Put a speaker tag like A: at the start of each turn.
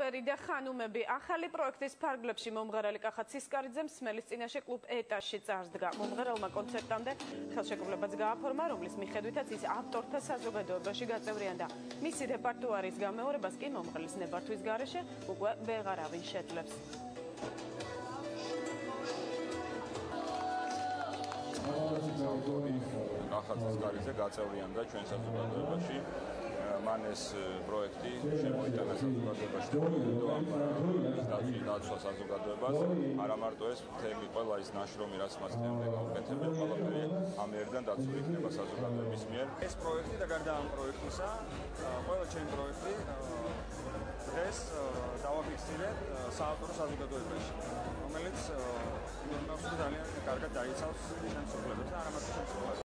A: მწვერი და ხანუმები ახალი პროექტის ფარგლებში მომღერალი კახა ცისკარიძე მსმელის წინაშე კლუბ ეტაში წარსდგა. მომღერალმა კონცერტამდე ხელშეკრულებაც გააფორმა, რომლის მიხედვითაც ის ავტორთა საზოგადოებაში გაწევრიანდა. მისი რეპერტუარის გამეორებას კი მომღერლის ნებართვის გარეშე უკვე ვეღარავინ შეძლებს.
B: კახა ცისკარიძე გაწევრიანდა ჩვენ საზოგადოებაში. მან ეს პროექტი შემოიტანა საზოგადოებაში დაცვა საზოგადოებას, არა მარტო ეს მთელი ყველა ის ნაშრომი, რაც მას თემზე გაუკეთებენ, ყველაფერი ამიერიდან დაცული იქნება საზოგადოების მიერ.
C: ეს პროექტი და გარდა ამ პროექტისა, ყველა ჩემი პროექტი დღეს დავაფიქსირეთ საავტორო საზოგადოებაში, რომელიც ძალიან კარგად დაიცავს შემსრულებლებს და არა მარტო შემსრულებლებს.